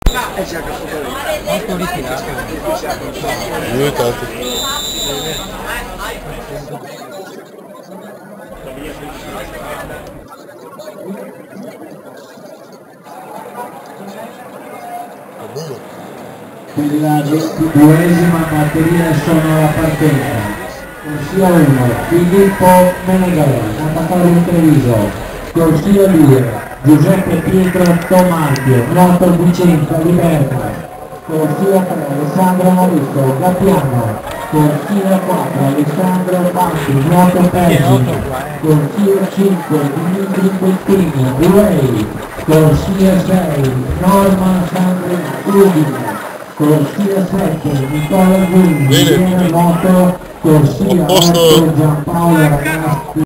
Molto ritirato. Due tanti. Per la 22esima batteria sono alla partenza. Corsia 1, Filippo Menegalè, Natatorio Treviso. Corsia 2, Giuseppe Pietro Tomaggio, Noto Vicenza Liberta. Corsia 3, Alessandro Mauricio, Gappiano. Corsia 4, Alessandro Banchi, Noto Pergine. Corsia 5, Dimitri Bettini, Duei. Corsia 6, Norma Sandri Udine. Corsia 7, Nicola Guini, Moto. Corsia 8, Giampaolo Ragazzi.